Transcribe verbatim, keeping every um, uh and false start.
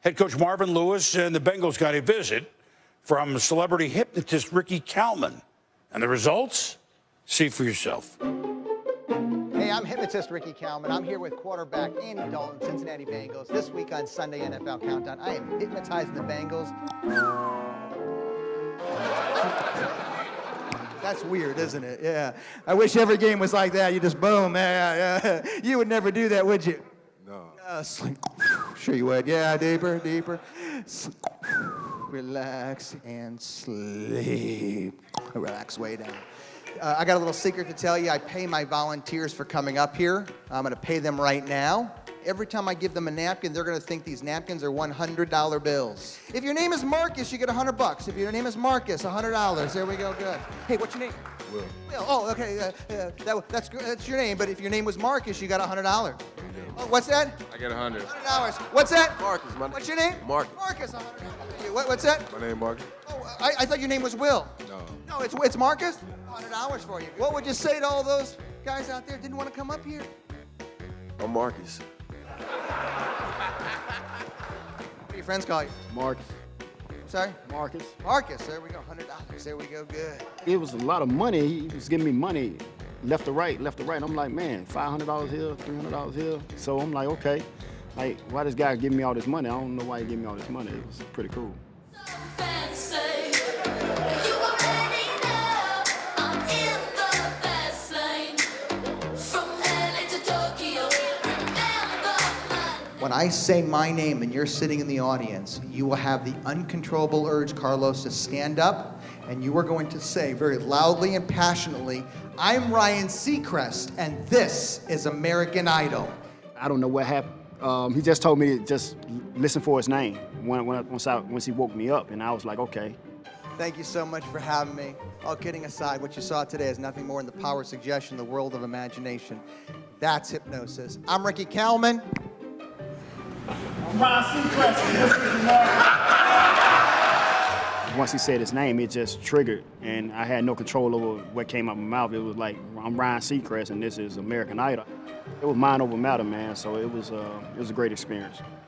Head coach Marvin Lewis and the Bengals got a visit from celebrity hypnotist Ricky Kalman. And the results? See for yourself. Hey, I'm hypnotist Ricky Kalman. I'm here with quarterback Andy Dalton, Cincinnati Bengals. This week on Sunday N F L Countdown, I am hypnotizing the Bengals. That's weird, isn't it? Yeah. I wish every game was like that. You just boom. Yeah, yeah. You would never do that, would you? No. Uh, sleep. Sure you would. Yeah, deeper, deeper. Relax and sleep. Relax way down. Uh, I got a little secret to tell you. I pay my volunteers for coming up here. I'm going to pay them right now. Every time I give them a napkin, they're going to think these napkins are one hundred dollar bills. If your name is Marcus, you get one hundred bucks. If your name is Marcus, one hundred dollars. There we go. Good. Hey, what's your name? Will. Will. Oh, okay. Uh, uh, that, that's that's your name. But if your name was Marcus, you got one hundred dollars. Oh, what's that? I get a hundred. one hundred dollars. What's that? Marcus. My What's your name? Marcus. Marcus. one hundred dollars. What, what's that? My name Marcus. Oh, I, I thought your name was Will. No. No, it's it's Marcus. one hundred dollars for you. What would you say to all those guys out there who didn't want to come up here? I'm Marcus. What do your friends call you? Marcus. Sorry? Marcus. Marcus. There we go. one hundred dollars. There we go. Good. It was a lot of money. He was giving me money left to right, left to right. I'm like, man, five hundred dollars here, three hundred dollars here. So I'm like, okay. Like, why this guy giving me all this money? I don't know why he gave me all this money. It was pretty cool. When I say my name and you're sitting in the audience, you will have the uncontrollable urge, Carlos, to stand up, and you are going to say very loudly and passionately, I'm Ryan Seacrest, and this is American Idol. I don't know what happened. Um, he just told me to just listen for his name when, when, once, I, once he woke me up, and I was like, okay. Thank you so much for having me. All kidding aside, what you saw today is nothing more than the power of suggestion, the world of imagination. That's hypnosis. I'm Ricky Kalman. I'm Ryan Seacrest, and this is American. Once he said his name, it just triggered, and I had no control over what came out of my mouth. It was like, I'm Ryan Seacrest, and this is American Idol. It was mind over matter, man, so it was, uh, it was a great experience.